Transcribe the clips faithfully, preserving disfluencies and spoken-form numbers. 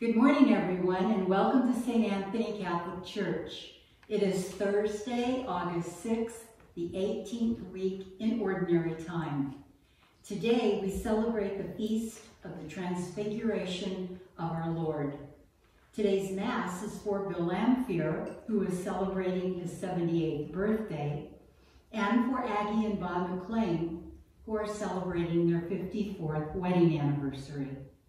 Good morning, everyone, and welcome to Saint Anthony Catholic Church. It is Thursday, August sixth, the eighteenth week in Ordinary Time. Today, we celebrate the feast of the Transfiguration of our Lord. Today's Mass is for Bill Lamphear, who is celebrating his seventy-eighth birthday, and for Aggie and Bob McLean, who are celebrating their fifty-fourth wedding anniversary.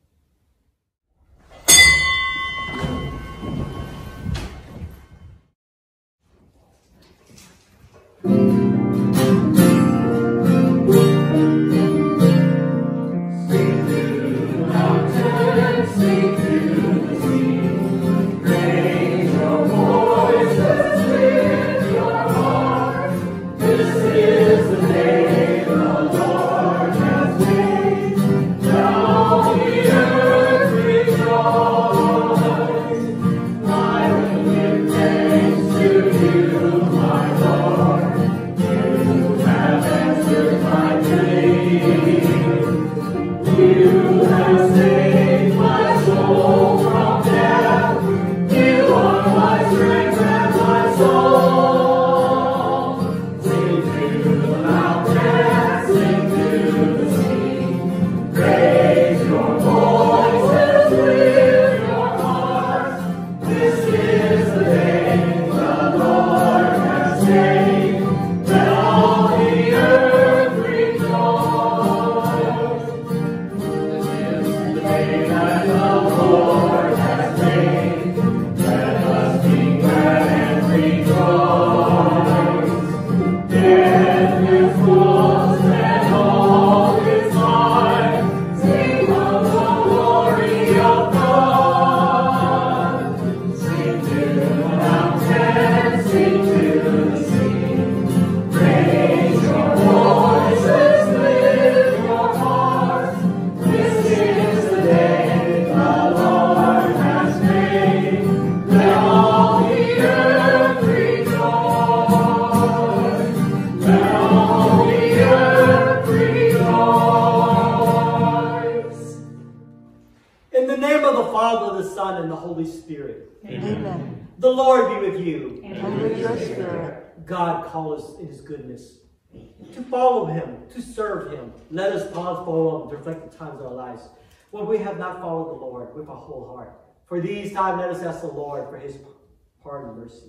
God call us in his goodness, to follow him, to serve him. Let us pause for a moment to reflect the times of our lives when we have not followed the Lord with our whole heart. For these times, let us ask the Lord for his pardon and mercy.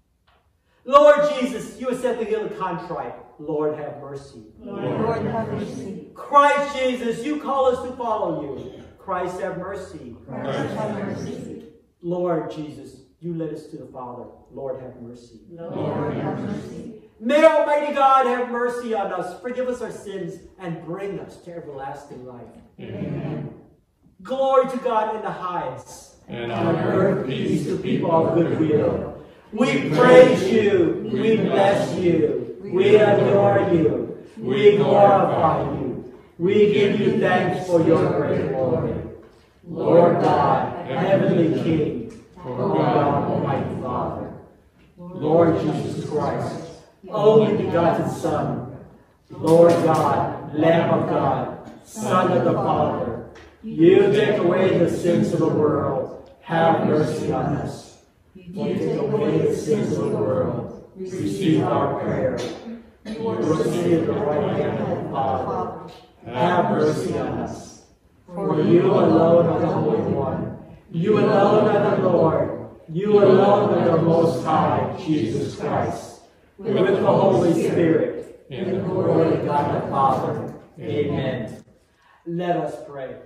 Lord Jesus, you have said to heal the contrite. Lord, have mercy. Lord, Lord, have mercy. Christ Jesus, you call us to follow you. Christ, have mercy. Christ, have mercy. Lord Jesus, you led us to the Father. Lord, have mercy. Lord, have mercy. May Almighty God have mercy on us, forgive us our sins, and bring us to everlasting life. Amen. Glory to God in the highest, and on earth peace to people of good will. We praise you, we bless you, we adore you, we glorify you. We give you thanks for your great glory. Lord God, heavenly King, O God, Almighty Father, Lord Jesus Christ, only begotten Son, Lord God, Lamb of God, Son of the Father, you take away the sins of the world, have mercy on us. You take away the sins of the world, receive our prayer. You are seated at the right hand of the Father, have mercy on us. For you alone are the Holy One, you alone are the Lord, you alone are the Most High, Jesus Christ, with the Holy Spirit, in the glory of God the Father. Amen. Let us pray.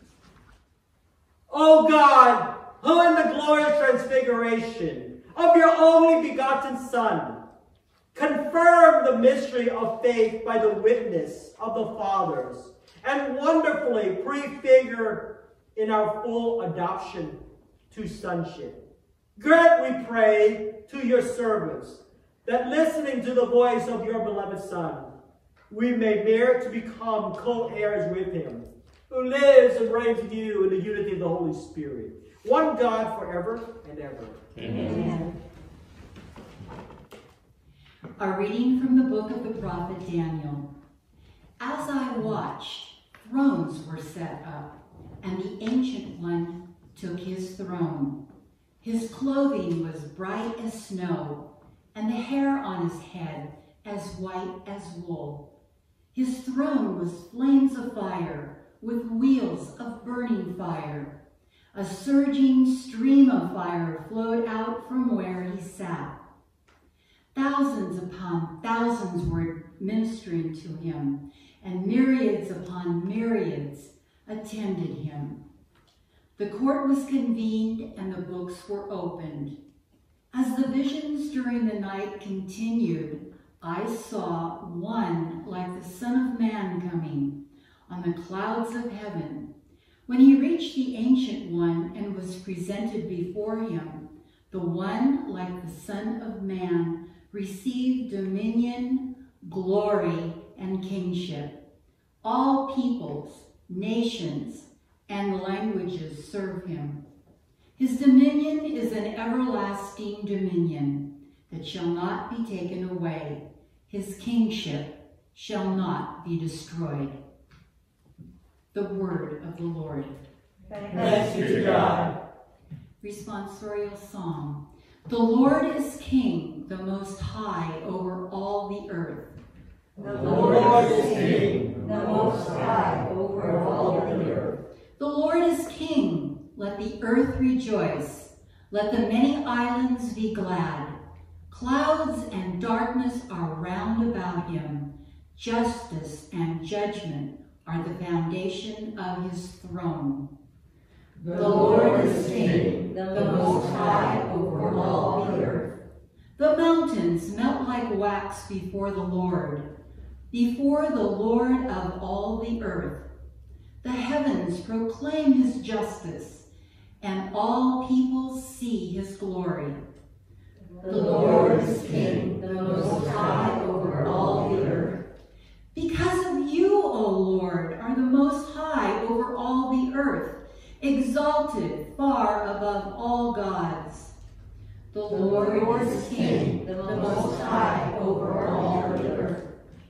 O God, who in the glorious transfiguration of your only begotten Son, confirm the mystery of faith by the witness of the fathers, and wonderfully prefigure in our full adoption to sonship. Grant, we pray, to your servants, that listening to the voice of your beloved Son, we may merit to become co-heirs with him, who lives and reigns with you in the unity of the Holy Spirit, one God forever and ever. Amen. A reading from the book of the prophet Daniel. As I watched, thrones were set up, and the Ancient One took his throne. His clothing was bright as snow, and the hair on his head as white as wool. His throne was flames of fire, with wheels of burning fire. A surging stream of fire flowed out from where he sat. Thousands upon thousands were ministering to him, and myriads upon myriads attended him. The court was convened and the books were opened. As the visions during the night continued, I saw one like the Son of Man coming on the clouds of heaven. When he reached the Ancient One and was presented before him, the one like the Son of Man received dominion, glory, and kingship. All peoples, nations, and languages serve him. His dominion is an everlasting dominion that shall not be taken away. His kingship shall not be destroyed. The word of the Lord. Thanks be to God. Responsorial Psalm. The Lord is King, the Most High over all the earth. The Lord is King, the Most High over all the earth. The Lord is King, let the earth rejoice. Let the many islands be glad. Clouds and darkness are round about him. Justice and judgment are the foundation of his throne. The Lord is King, the Most High over all the earth. The mountains melt like wax before the Lord, before the Lord of all the earth. The heavens proclaim his justice, and all peoples see his glory. The Lord is King, the Most High over all the earth. Because of you, O Lord, are the Most High over all the earth, exalted far above all gods. The The Lord, Lord is King, the Most High over all the earth.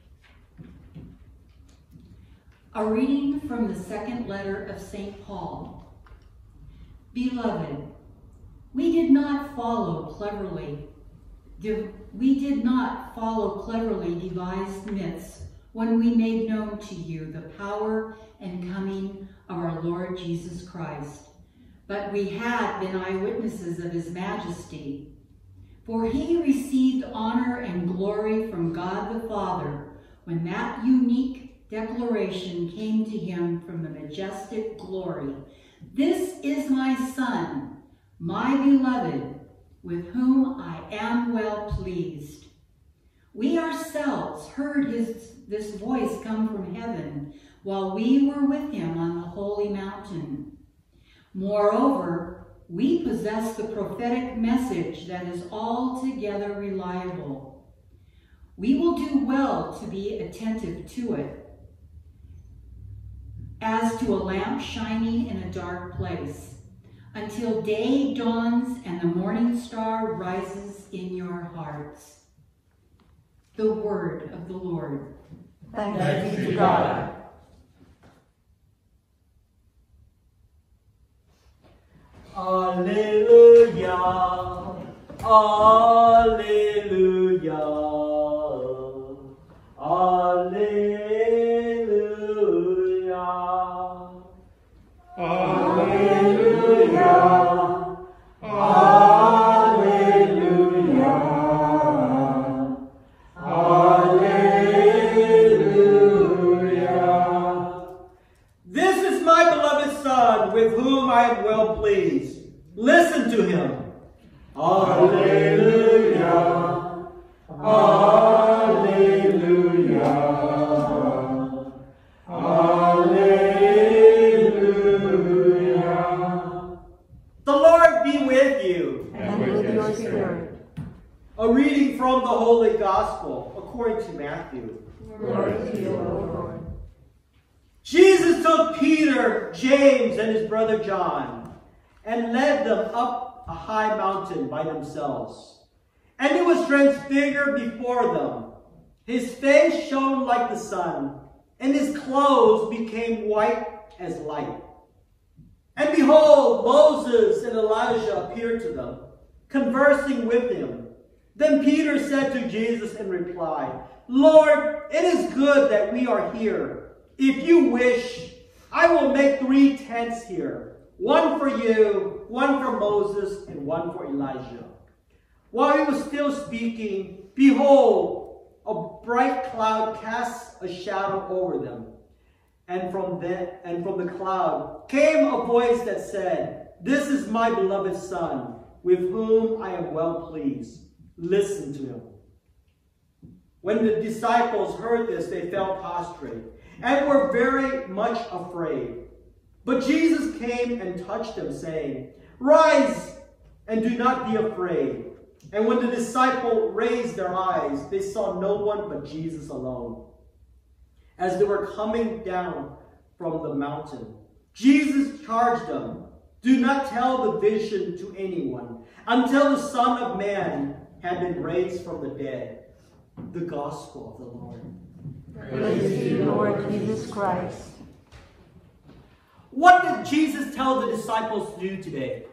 A reading from the second letter of Saint Paul. Beloved, we did not follow cleverly. We did not follow cleverly devised myths when we made known to you the power and coming of our Lord Jesus Christ. But we had been eyewitnesses of his majesty. For he received honor and glory from God the Father when that unique declaration came to him from the majestic glory. This is my Son, my beloved, with whom I am well pleased. We ourselves heard his, this voice come from heaven while we were with him on the holy mountain. Moreover, we possess the prophetic message that is altogether reliable. We will do well to be attentive to it, as to a lamp shining in a dark place, until day dawns and the morning star rises in your hearts. The word of the Lord. Thanks be to God. Alleluia, alleluia, alleluia, alleluia, alleluia, alleluia. This is my beloved Son, with whom I am well pleased. Listen to him. Alleluia, alleluia, alleluia. The Lord be with you. And with your spirit. A reading from the Holy Gospel according to Matthew. Glory to you, O Lord. Jesus took Peter, James, and his brother John, and led them up a high mountain by themselves. And he was transfigured before them. His face shone like the sun, and his clothes became white as light. And behold, Moses and Elijah appeared to them, conversing with him. Then Peter said to Jesus in reply, Lord, it is good that we are here. If you wish, I will make three tents here, one for you, one for Moses, and one for Elijah. While he was still speaking, behold, a bright cloud cast a shadow over them. And from, the, and from the cloud came a voice that said, This is my beloved Son, with whom I am well pleased. Listen to him. When the disciples heard this, they fell prostrate and were very much afraid. But Jesus came and touched them, saying, Rise and do not be afraid. And when the disciples raised their eyes, they saw no one but Jesus alone. As they were coming down from the mountain, Jesus charged them, Do not tell the vision to anyone until the Son of Man had been raised from the dead. The Gospel of the Lord. Praise to you, Lord Jesus Christ. What did Jesus tell the disciples to do today?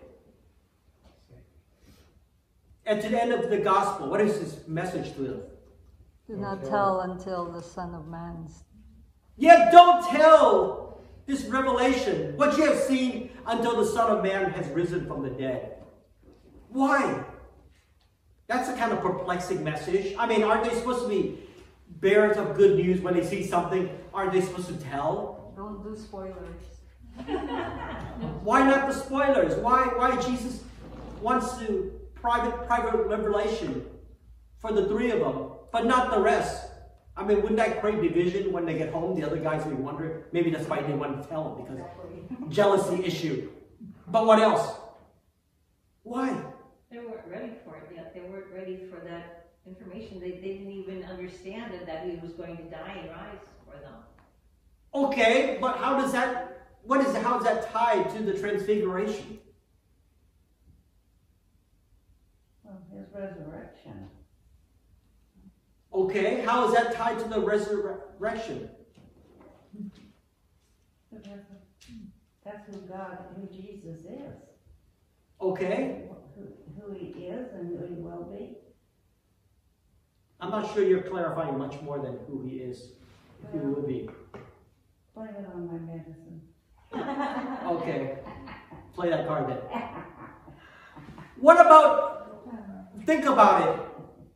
And to the end of the Gospel, what is his message to them? Do not tell until the Son of Man's. Yet don't tell this revelation, what you have seen, until the Son of Man has risen from the dead. Why? That's a kind of perplexing message. I mean, aren't they supposed to be bearers of good news when they see something? Aren't they supposed to tell? Don't do spoilers. Why not the spoilers? Why, why Jesus wants to private, private revelation for the three of them, but not the rest? I mean, wouldn't that create division when they get home? The other guys will be wondering. Maybe that's why they want to tell them, because exactly. Jealousy issue. But what else? Why? They weren't ready for it yet. They weren't ready for that information. They, they didn't even understand it, that he was going to die and rise for them. Okay, but how does that, what is, how is that tied to the Transfiguration? Well, his resurrection. Okay, how is that tied to the resurrection? That's who God, who Jesus is. Okay. Who, who he is and who he will be. I'm not sure you're clarifying much more than who he is, who he will be. Blame it on my medicine. Okay. Play that card then. What about, think about it.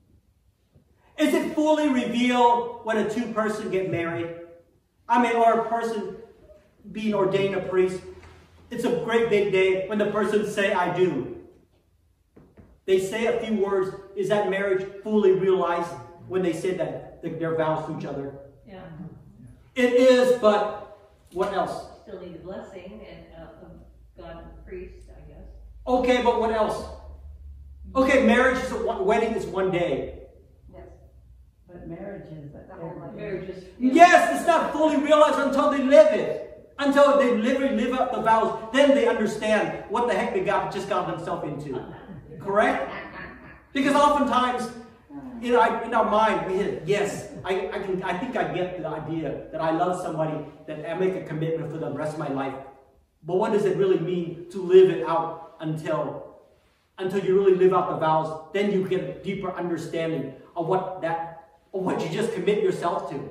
Is it fully revealed when a two-person get married? I mean, or a person being ordained a priest. It's a great big day when the person say, I do. They say a few words. Is that marriage fully realized when they say that their vows to each other? Yeah. It is, but what else? Still need a blessing and uh, of God and the priest, I guess. Okay, but what else? Okay, marriage is a one, wedding is one day. Yes. But marriage is a marriage is. Yes, it's not fully realized until they live it. Until they live, live up the vows, then they understand what the heck they got just got themselves into. Correct? Because oftentimes, in our, in our mind, we hit, yes, I, I, can, I think I get the idea that I love somebody, that I make a commitment for the rest of my life. But what does it really mean to live it out until, until you really live out the vows? Then you get a deeper understanding of what, that, of what you just commit yourself to.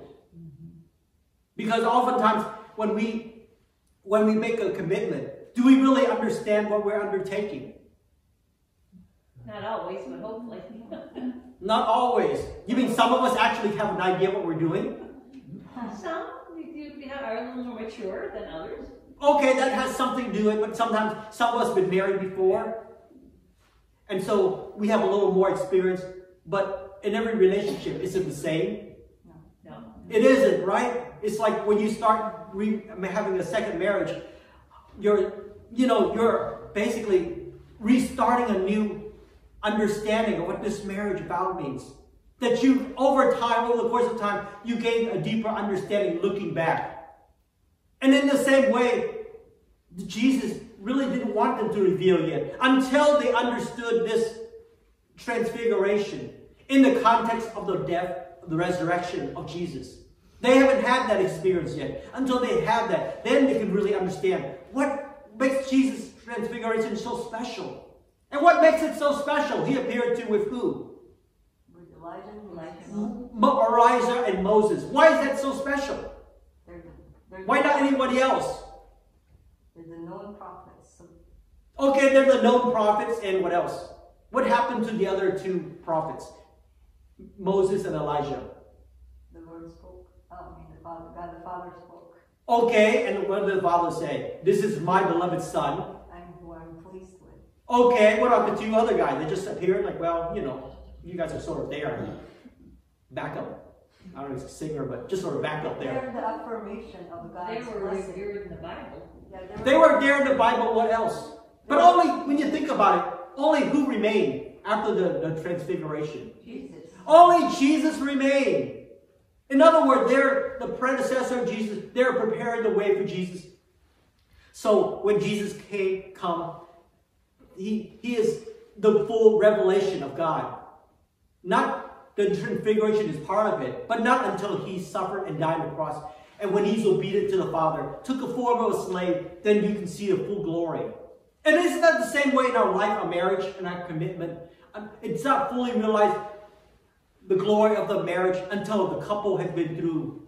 Because oftentimes, when we When we make a commitment, do we really understand what we're undertaking? Not always, but hopefully. Not always. You mean some of us actually have an idea what we're doing? Some we do we have, are a little more mature than others. Okay, that has something to do with it, but sometimes some of us have been married before. And so we have a little more experience. But in every relationship, is it the same? No. No. It isn't, right? It's like when you start re having a second marriage, you're, you know, you're basically restarting a new understanding of what this marriage vow means. That you, over time, over the course of time, you gain a deeper understanding looking back. And in the same way, Jesus really didn't want them to reveal yet until they understood this transfiguration in the context of the death, the resurrection of Jesus. They haven't had that experience yet. Until they have that, then they can really understand what, makes Jesus' transfiguration so special? And what makes it so special? He appeared to with who? With Elijah and Elijah. Mo- Elijah and Moses. Why is that so special? They're, they're Why not anybody else? They're the known prophets. So Okay, they're the known prophets, and what else? What happened to the other two prophets? Moses and Elijah. the Lord spoke. Oh, I mean, the Father, God the Father spoke. Okay, and what did the Father say? This is my beloved Son. I'm who I'm pleased with. Okay, what about the two other guys? They just appeared like, well, you know, you guys are sort of there. Back up. I don't know if it's a singer, but just sort of back up there. They're the affirmation of God's They were blessing. revered in the Bible. Yeah, They were there in the Bible, what else? But only, when you think about it, only who remained after the, the transfiguration? Jesus. Only Jesus remained. In other words, they're the predecessor of Jesus. They're preparing the way for Jesus. So when Jesus came, come, he, he is the full revelation of God. Not the transfiguration is part of it, but not until he suffered and died on the cross. And when he's obedient to the Father, took a form of a slave, then you can see the full glory. And isn't that the same way in our life, our marriage, and our commitment? It's not fully realized the glory of the marriage until the couple has been through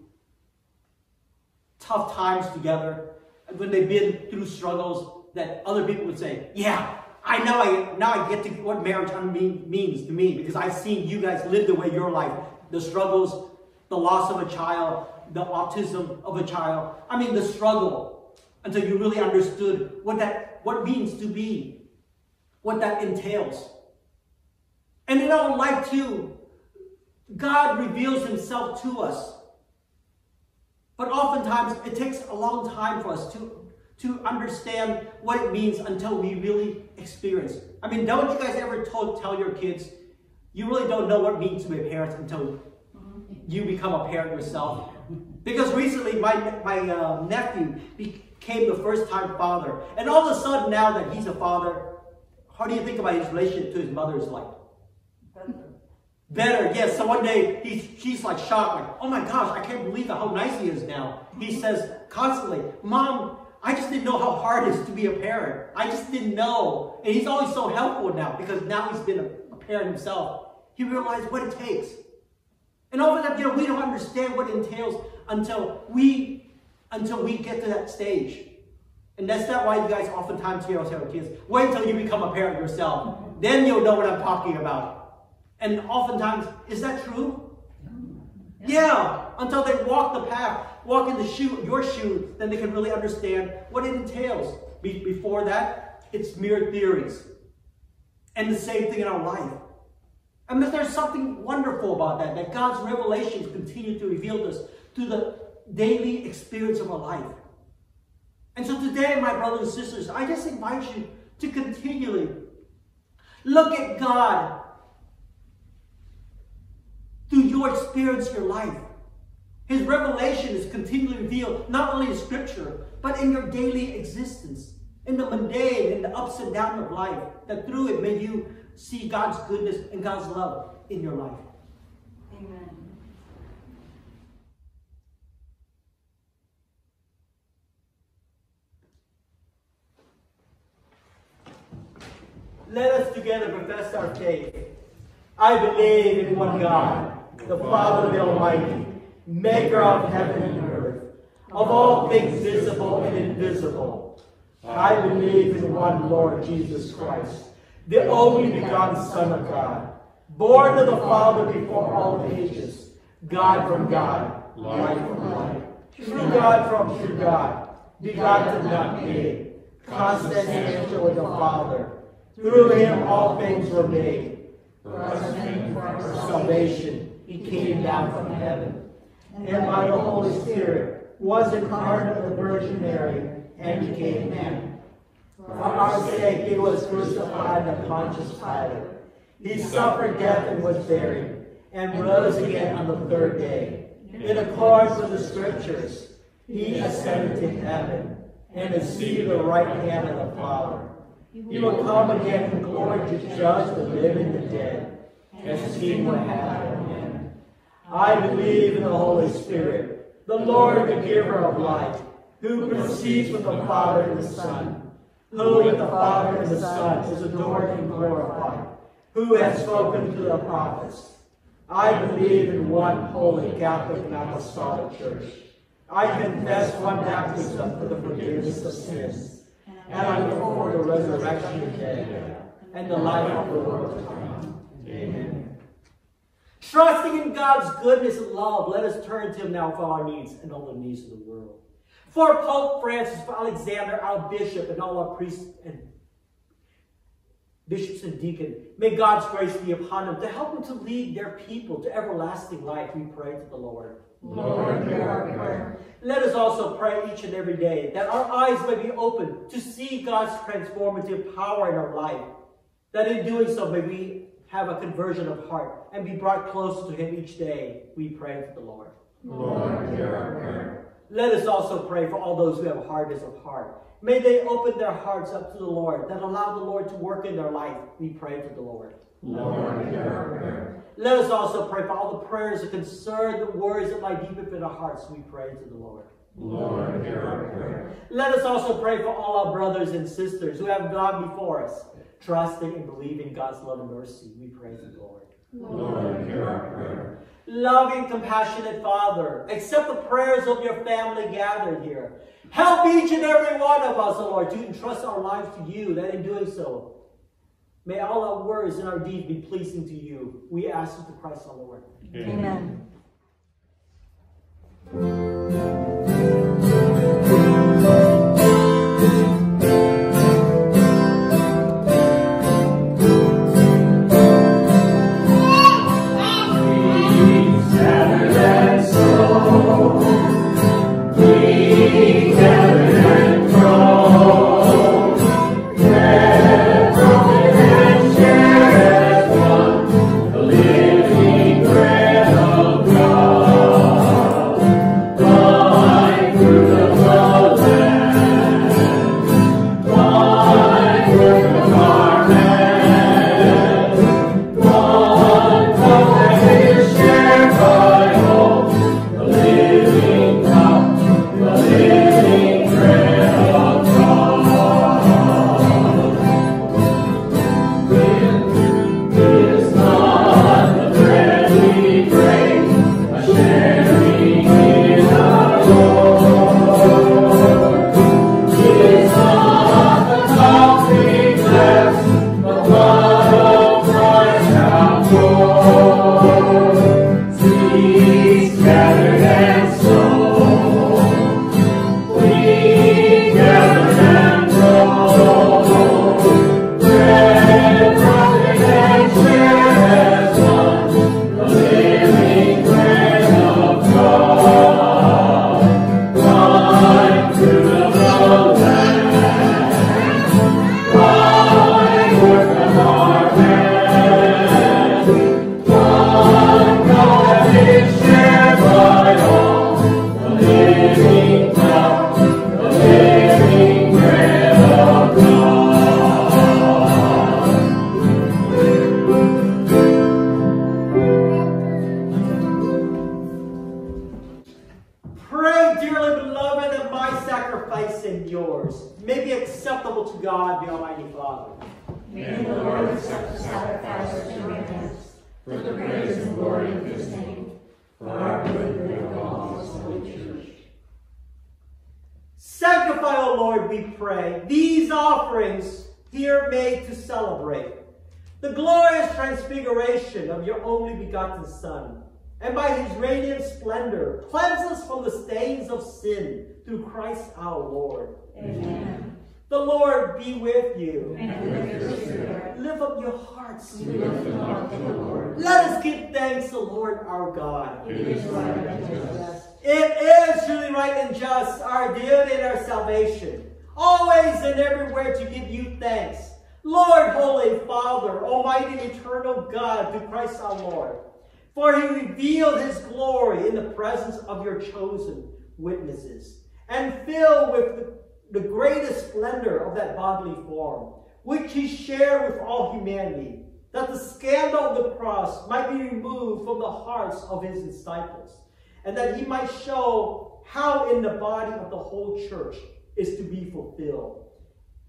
tough times together, and when they've been through struggles that other people would say, yeah, I know I now I get to what marriage mean, means to me, because I've seen you guys live the way your life, the struggles, the loss of a child, the autism of a child. I mean, the struggle, until you really understood what that what means to be, what that entails. And in our life too, God reveals himself to us. But oftentimes it takes a long time for us to, to understand what it means until we really experience. I mean, don't you guys ever told, tell your kids, you really don't know what it means to be a parent until you become a parent yourself? Because recently my, my uh, nephew became the first time father. And all of a sudden now that he's a father, how do you think about his relationship to his mother is like? Better, yes. So one day, he's, she's like shocked, like, oh my gosh, I can't believe how nice he is now. He says constantly, Mom, I just didn't know how hard it is to be a parent. I just didn't know. And he's always so helpful now, because now he's been a, a parent himself. He realized what it takes. And often, you know, we don't understand what it entails until we, until we get to that stage. And that's not why you guys oftentimes hear us tell our kids, wait until you become a parent yourself. Then you'll know what I'm talking about. And oftentimes, is that true? Yeah, until they walk the path, walk in the shoe, your shoes, then they can really understand what it entails. Be before that, it's mere theories. And the same thing in our life. I mean, there's something wonderful about that, that God's revelations continue to reveal to us through the daily experience of our life. And so today, my brothers and sisters, I just invite you to continually look at God through your experience, your life. His revelation is continually revealed, not only in Scripture, but in your daily existence, in the mundane, in the ups and downs of life, that through it may you see God's goodness and God's love in your life. Amen. Let us together profess our faith. I believe in one God, the Father, the Almighty, maker of heaven and earth, of all things visible and invisible. I believe in one Lord Jesus Christ, the only begotten Son of God, born of the Father before all ages, God from God, light from light, true God from true God, begotten, not made, consubstantial with the Father. Through him all things were made. For us and for our salvation, he came down from heaven, and by the Holy Spirit was incarnate of the Virgin Mary, and became man. For our sake he was crucified by Pontius Pilate. He suffered death and was buried, and rose again on the third day. In accordance with the Scriptures, he ascended to heaven, and is seated at the right hand of the Father. He will come again in glory to judge the living and the dead, and see what happened to him. I believe in the Holy Spirit, the Lord, the giver of life, who proceeds from the Father and the Son, who with the Father and the Son is adored and glorified, who has spoken to the prophets. I believe in one holy Catholic and Apostolic Church. I confess one baptism for the forgiveness of sins, and I look forward to the resurrection of the dead and the life of the world to come. Amen. Trusting in God's goodness and love, let us turn to him now for our needs and all the needs of the world. For Pope Francis, for Alexander, our bishop, and all our priests and bishops and deacons, may God's grace be upon them to help them to lead their people to everlasting life. We pray to the Lord. Lord, hear our prayer. Let us also pray each and every day that our eyes may be open to see God's transformative power in our life, that in doing so may we have a conversion of heart and be brought closer to him each day. We pray to the Lord. Lord, hear our prayer. Let us also pray for all those who have hardness of heart. May they open their hearts up to the Lord, that allow the Lord to work in their life. We pray to the Lord. Lord, hear our prayer. Let us also pray for all the prayers that concern the worries that lie deep within our hearts. We pray to the Lord. Lord, hear our prayer. Let us also pray for all our brothers and sisters who have gone before us, trusting and believing God's love and mercy. We pray to the Lord. Lord, hear our prayer. Loving, compassionate Father, accept the prayers of your family gathered here. Help each and every one of us, O Lord, to entrust our lives to you, that in doing so, may all our words and our deeds be pleasing to you. We ask it through Christ our Lord. Amen. Sanctify, O Lord, we pray, these offerings here made to celebrate the glorious transfiguration of your only begotten Son, and by his radiant splendor, cleanse us from the stains of sin through Christ our Lord. Amen. The Lord be with you. And with your spirit. Lift up your hearts. We lift them up to the Lord. Let us give thanks to the Lord our God. It is right and just. It is truly right and just, our duty and our salvation, always and everywhere to give you thanks. Lord, Holy Father, Almighty and Eternal God, through Christ our Lord, for he revealed his glory in the presence of your chosen witnesses, and filled with the, the greatest splendor of that bodily form, which he shared with all humanity, that the scandal of the cross might be removed from the hearts of his disciples, and that he might show how in the body of the whole church is to be fulfilled.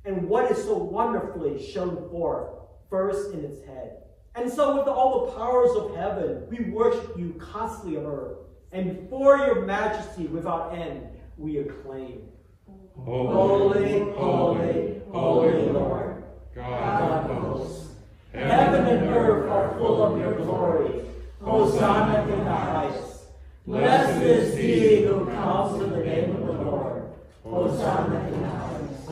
and what is so wonderfully shown forth first in its head. And so with all the powers of heaven, we worship you constantly on earth, and before your majesty without end, we acclaim. Holy, holy, holy Lord, God of hosts. Heaven and earth are full of your glory. Hosanna in the highest. Blessed is he who comes in the name of the Lord. Hosanna in the highest.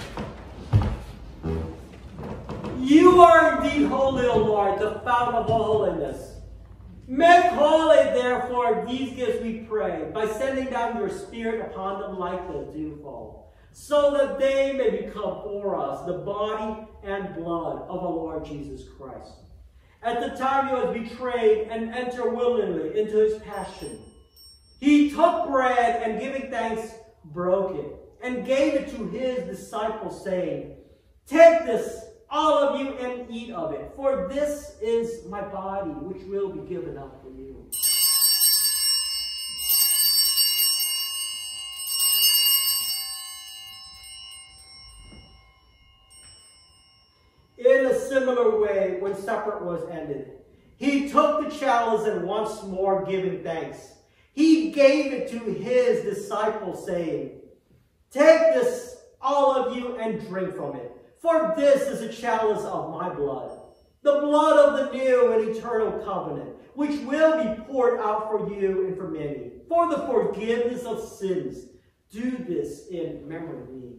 You are indeed holy, O Lord, the fountain of all holiness. Make holy, therefore, these gifts, we pray, by sending down your Spirit upon them like the dewfall, so that they may become for us the body and blood of our Lord Jesus Christ. At the time he was betrayed and entered willingly into his passion, he took bread and, giving thanks, broke it and gave it to his disciples, saying, "Take this, all of you, and eat of it, for this is my body, which will be given up for you." In a similar way, when supper was ended, he took the chalice and once more giving thanks, he gave it to his disciples, saying, "Take this, all of you, and drink from it. For this is a chalice of my blood, the blood of the new and eternal covenant, which will be poured out for you and for many, for the forgiveness of sins. Do this in memory of me."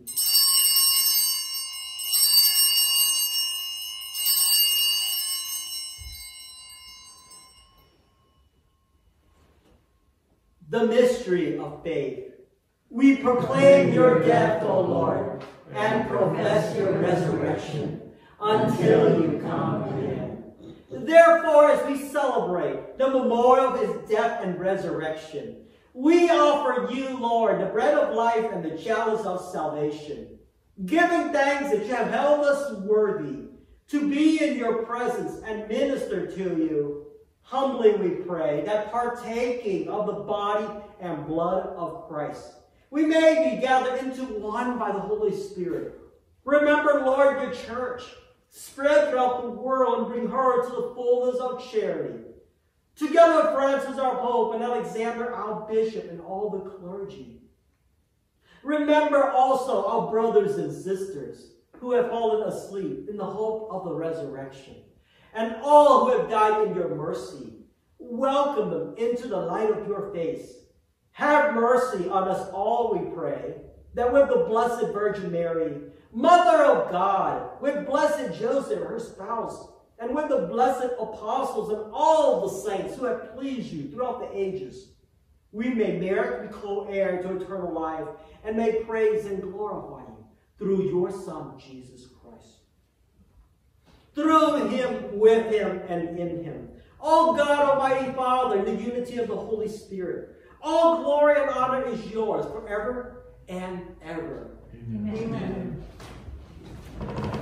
The mystery of faith. We proclaim your death, O Lord, and profess your resurrection until you come again. Therefore, as we celebrate the memorial of his death and resurrection, we offer you, Lord, the bread of life and the chalice of salvation, giving thanks that you have held us worthy to be in your presence and minister to you. Humbly we pray that partaking of the body and blood of Christ, we may be gathered into one by the Holy Spirit. Remember, Lord, your church, spread throughout the world and bring her to the fullness of charity. Together with Francis, our Pope, and Alexander, our Bishop, and all the clergy. Remember also our brothers and sisters who have fallen asleep in the hope of the resurrection, and all who have died in your mercy. Welcome them into the light of your face. Have mercy on us all, we pray, that with the Blessed Virgin Mary, Mother of God, with blessed Joseph, her spouse, and with the blessed apostles and all the saints who have pleased you throughout the ages, we may merit to be co-heir to eternal life and may praise and glorify you through your Son, Jesus Christ. Through him, with him, and in him. O God, Almighty Father, in the unity of the Holy Spirit, all glory and honor is yours forever and ever. Amen. Amen.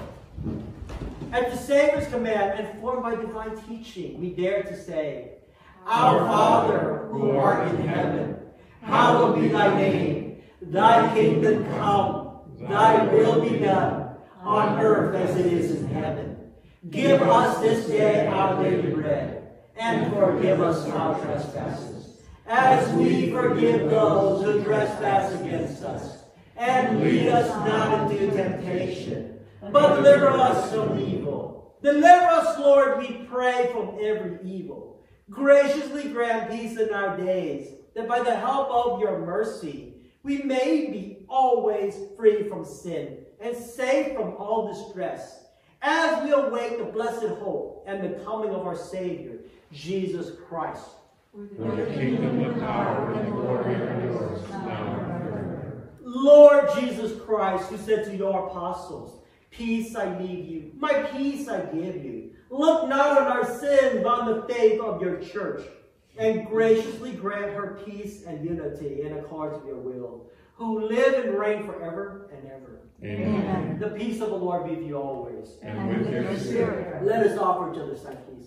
At the Savior's command and formed by divine teaching, we dare to say, Our Father, who art in heaven, hallowed be thy name. Thy kingdom come, thy will be done, on earth as it is in heaven. Give us this day our daily bread, and forgive us our trespasses, as we forgive those who trespass against us. And lead us not into temptation, but deliver us from evil. Deliver us, Lord, we pray, from every evil. Graciously grant peace in our days, that by the help of your mercy, we may be always free from sin and safe from all distress, as we await the blessed hope and the coming of our Savior, Jesus Christ. For the kingdom, the power, and the glory are yours, now and forever. Lord Jesus Christ, who said to your apostles, Peace I leave you, my peace I give you. Look not on our sins, but on the faith of your church, and graciously grant her peace and unity in accord with your will, who live and reign forever and ever. Amen. The peace of the Lord be with you always. And, and with your spirit. Let us offer each other sign, please.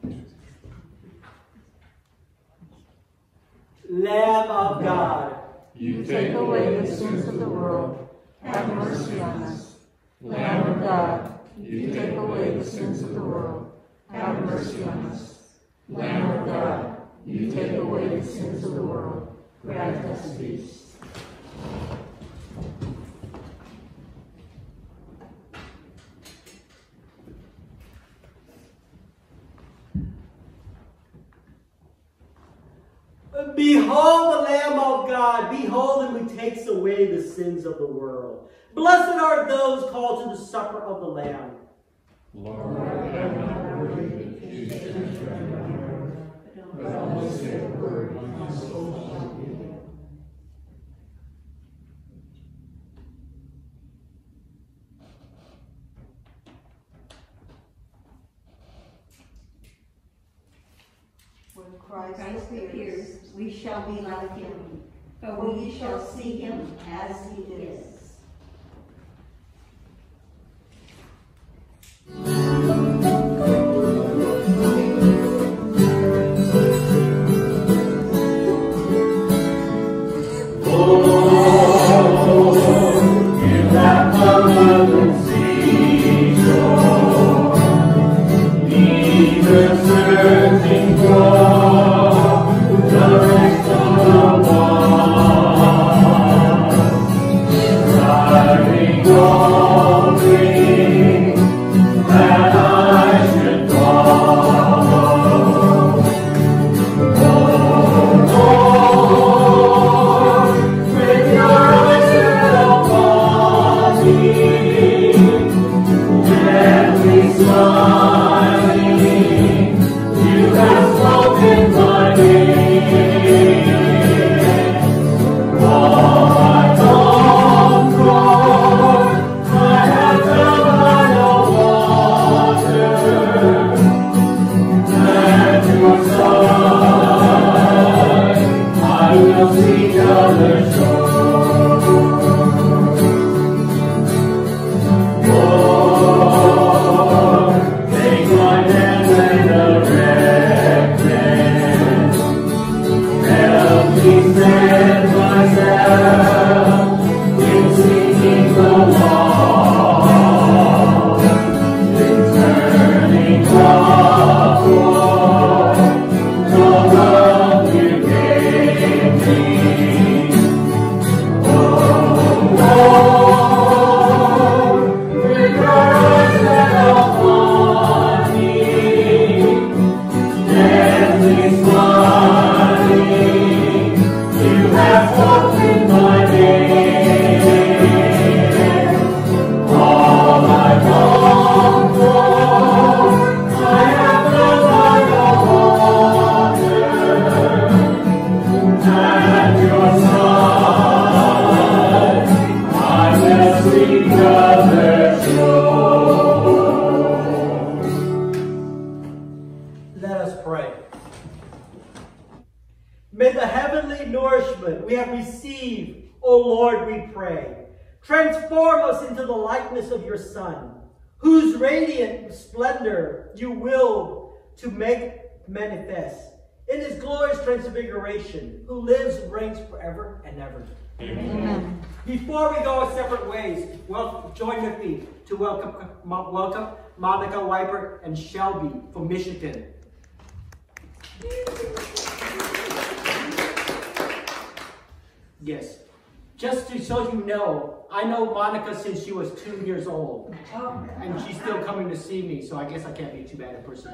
Lamb of God, you take away the sins of the world, have mercy on us. Lamb of God, you take away the sins of the world, have mercy on us. Lamb of God, you take away the sins of the world, grant us peace. Behold the Lamb of God, behold him who takes away the sins of the world. Blessed are those called to the supper of the Lamb. Lord, I am not worthy to stand your word, but only say the word, and my soul shall be healed. When Christ, Christ appears, we shall be like him, for for we shall see him as he is. May the heavenly nourishment we have received, O Lord, we pray, transform us into the likeness of your Son, whose radiant splendor you will to make manifest in his glorious transfiguration, who lives and reigns forever and ever. Amen. Before we go our separate ways, well, join with me to welcome, welcome Monica Weibert and Shelby from Michigan. Yes. Just to so you know, I know Monica since she was two years old. Oh. And she's still coming to see me, so I guess I can't be too bad a person.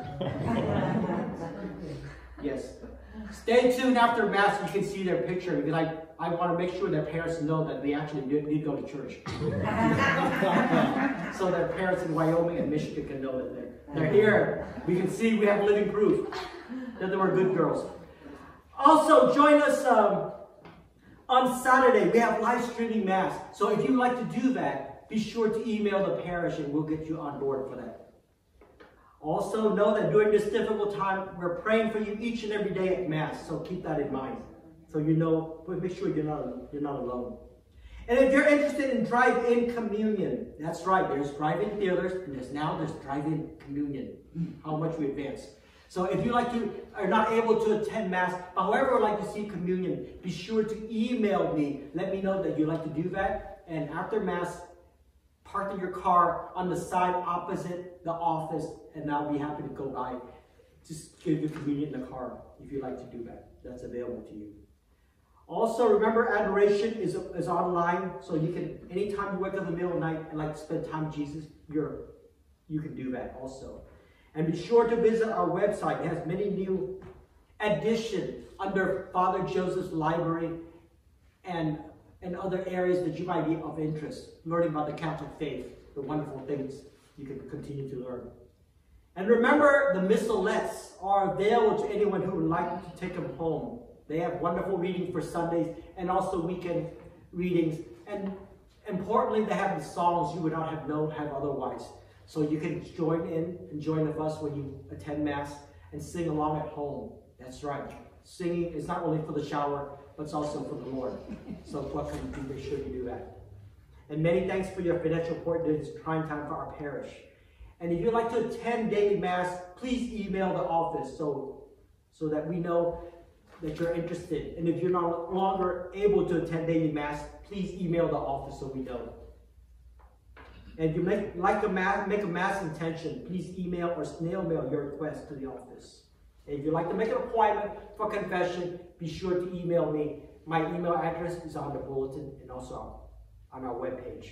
Yes. Stay tuned after Mass, you can see their picture, because I, I want to make sure their parents know that they actually did, did go to church. So their parents in Wyoming and Michigan can know that they're, they're here. We can see, we have living proof that they were good girls. Also, join us um, on Saturday. We have live streaming Mass. So if you'd like to do that, be sure to email the parish and we'll get you on board for that. Also, know that during this difficult time, we're praying for you each and every day at Mass. So keep that in mind. So you know, but make sure you're not, you're not alone. And if you're interested in drive-in communion, that's right, there's drive-in theaters, and there's now there's drive-in communion. How much we advance. So if you like to, are not able to attend Mass, but however would like to see communion, be sure to email me. Let me know that you'd like to do that. And after Mass, park in your car on the side opposite the office, and I'll be happy to go by. Just give you communion in the car if you'd like to do that. That's available to you. Also, remember, adoration is, is online, so you can, anytime you wake up in the middle of the night and like to spend time with Jesus, you're, you can do that also. And be sure to visit our website. It has many new additions under Father Joseph's library and, and other areas that you might be of interest. Learning about the Catholic faith, the wonderful things you can continue to learn. And remember, the missalettes are available to anyone who would like to take them home. They have wonderful reading for Sundays and also weekend readings. And importantly, they have the songs you would not have known have otherwise. So you can join in and join with us when you attend Mass and sing along at home. That's right. Singing is not only for the shower, but it's also for the Lord. So welcome to make sure you do that. And many thanks for your financial support during this trying time for our parish. And if you'd like to attend daily Mass, please email the office so, so that we know that you're interested. And if you're no longer able to attend daily Mass, please email the office so we know. And if you make, like a mass, make a Mass intention, please email or snail mail your request to the office. And if you'd like to make an appointment for confession, be sure to email me. My email address is on the bulletin and also on our webpage.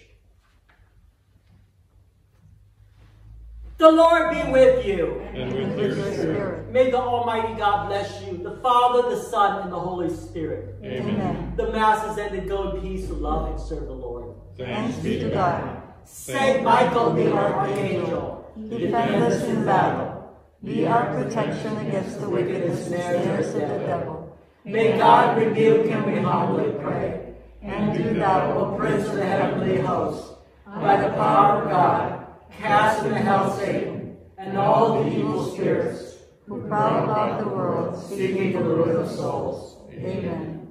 The Lord be with you. And with your spirit. May the Almighty God bless you, the Father, the Son, and the Holy Spirit. Amen. The Mass is ended. Go in peace to love and serve the Lord. Thanks be to God. Saint Michael, the Archangel, Defend us in battle. Be our protection against the wickedness and snares of the devil. May God rebuke him, we humbly pray. And do thou, O Prince of the heavenly host, by the power of God, cast into hell Satan and all the evil spirits who prowl about the world, seeking the ruin of souls. Amen.